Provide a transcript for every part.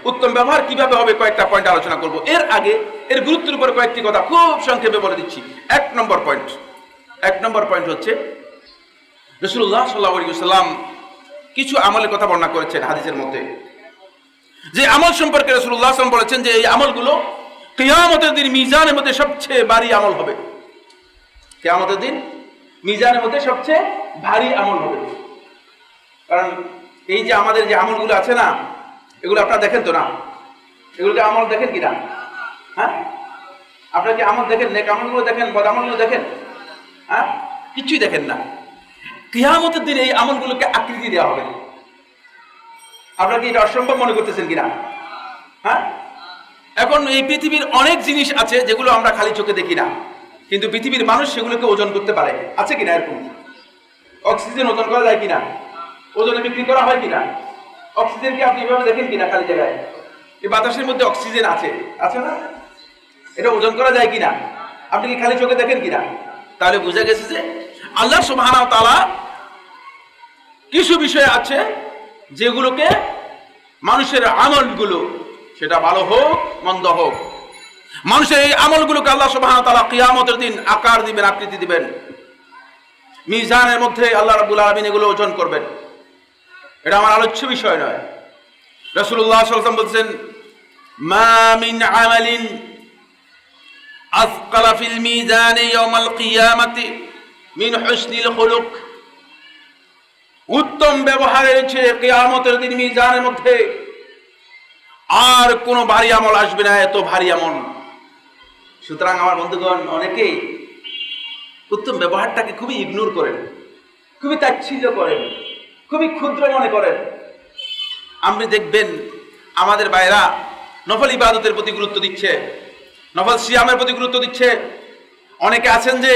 উত্তম ব্যবহার কিভাবে হবে কয়েকটা পয়েন্ট আলোচনা করব। এর আগে এর গুরুত্বের উপর কয়েকটি কথা খুব সংক্ষেপে বলে দিচ্ছি। এক নম্বর পয়েন্ট হচ্ছে রাসূলুল্লাহ সাল্লাল্লাহু আলাইহি ওয়াসাল্লাম কিছু আমলের কথা বর্ণনা করেছেন হাদিসের মধ্যে, যে আমল সম্পর্কে রাসূলুল্লাহ সাল্লাল্লাহু আলাইহি ওয়াসাল্লাম বলেছেন যে এই আমলগুলো কিয়ামতের দিন মিজানের মধ্যে সবচেয়ে ভারী আমল হবে। কিয়ামতের দিন মিজানের মধ্যে সবচেয়ে ভারী আমল হবে। কারণ এই যে আমাদের যে আমলগুলো আছে না, এগুলো আপনারা দেখেন তো না? এগুলোকে আমল দেখেন কিনা? হ্যাঁ, আপনারা কি আমল দেখেন? নেক আমলগুলো দেখেন, বদ আমলগুলো দেখেন? হ্যাঁ, কিছুই দেখেন না। কিয়ামতের দিন এই আমলগুলোকে আকৃতি দেওয়া হবে। আপনারা কি এটা অসম্ভব মনে করতেছেন কিনা? হ্যাঁ, এখন এই পৃথিবীর অনেক জিনিস আছে যেগুলো আমরা খালি চোখে দেখি না, কিন্তু পৃথিবীর মানুষ সেগুলোকে ওজন করতে পারে। আছে কিনা এরকম? অক্সিজেন ওজন করা যায় কিনা? ওজনে বিক্রি করা হয় কিনা? অক্সিজেনকে আপনি এভাবে দেখেন কিনা খালি জায়গায়? এই বাতাসের মধ্যে অক্সিজেন আছে, আছে না? এটা ওজন করা যায় কিনা? আপনি কি খালি চোখে দেখেন কিনা? তাহলে বোঝা গেছে যে আল্লাহ সুবহানাহু ওয়া তাআলা কিছু বিষয় আছে যেগুলোকে মানুষের আমলগুলো, সেটা ভালো হোক মন্দ হোক, মানুষের এই আমলগুলোকে আল্লাহ সুবহানাহু ওয়া তাআলা কিয়ামতের দিন আকার দিবেন, আকৃতি দিবেন। মিজানের মধ্যে আল্লাহ রাব্বুল আলামিন এগুলো ওজন করবেন। এটা আমার আলোচ্য বিষয় নয়। রাসূলুল্লাহ সাল্লাল্লাহু আলাইহি ওয়াসাল্লাম বলেছেন, মা মিন আমালিন আযকালা ফিল মিজানি ইয়াউমাল কিয়ামাতি মিন হুসনিল খুলুক। উত্তম ব্যবহারের চেয়ে কিয়ামতের দিন মিজানের মধ্যে আর কোনো ভারী আমল আসবে না, এত ভারী আমল। সুতরাং আমার বন্ধুগণ, অনেকেই উত্তম ব্যবহারটাকে খুবই ইগনোর করেন, খুবই তাচ্ছিল্য করেন, খুবই ক্ষুদ্র মনে করেন। আপনি দেখবেন আমাদের ভাইরা নফল ইবাদতের প্রতি গুরুত্ব দিচ্ছে, নফল সিয়ামের প্রতি গুরুত্ব দিচ্ছে। অনেকে আছেন যে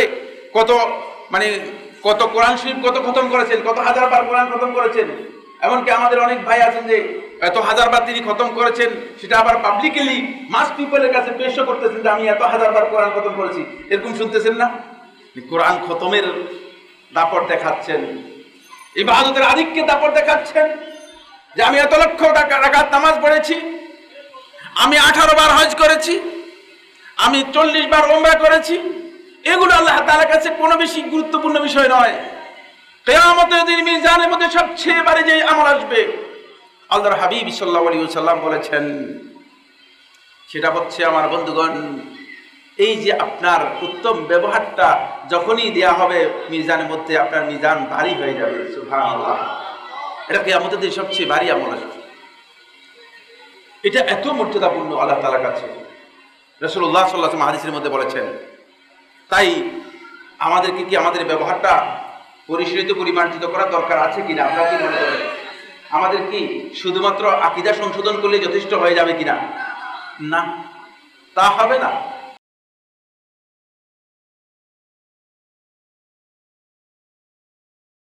কত কোরআন শরীফ কত খতম করেছেন, কত হাজারবার কোরআন খতম করেছেন। এমনকি আমাদের অনেক ভাই আছেন যে এত হাজারবার তিনি খতম করেছেন, সেটা আবার পাবলিকলি মাস পিপলের কাছে পেশও করতেছেন যে আমি এত হাজারবার কোরআন খতম করেছি। এরকম শুনতেছেন না? কোরআন খতমের দাপট দেখাচ্ছেন, ইবাদতের আধিক্যের দাপট দেখাচ্ছেন, যে আমি এত লক্ষ রাকাত নামাজ পড়েছি, আমি 18 বার হজ করেছি, আমি 40 বার উমরা করেছি। এগুলো আল্লাহ তাআলার কাছে কোনো বেশি গুরুত্বপূর্ণ বিষয় নয়। কিয়ামতের দিন মিজানের মধ্যে সবচেয়ে ভারী যে আমল আসবে, আল্লাহর হাবিব সাল্লাল্লাহু আলাইহি ওয়াসাল্লাম বলেছেন, সেটা হচ্ছে আমার বন্ধুগণ, এই যে আপনার উত্তম ব্যবহারটা যখনই দেয়া হবে মিজানের মধ্যে, আপনার মিজান ভারী হয়ে যাবে। সুবহানাল্লাহ, এটা কিয়ামতের দিন সবচেয়ে ভারী আমল আসবে। এটা এত মর্যাদাপূর্ণ আল্লাহ তাআলার কাছে। রাসূলুল্লাহ সাল্লাল্লাহু আলাইহি ওয়াসাল্লাম হাদিসের মধ্যে বলেছেন। তাই আমাদেরকে কি আমাদের ব্যবহারটা পরিশীলিত পরিমার্জিত করার দরকার আছে কিনা? আমরা কি মনে করেন? আমাদের কি শুধুমাত্র আকীদা সংশোধন করলে যথেষ্ট হয়ে যাবে কিনা? না, তা হবে না।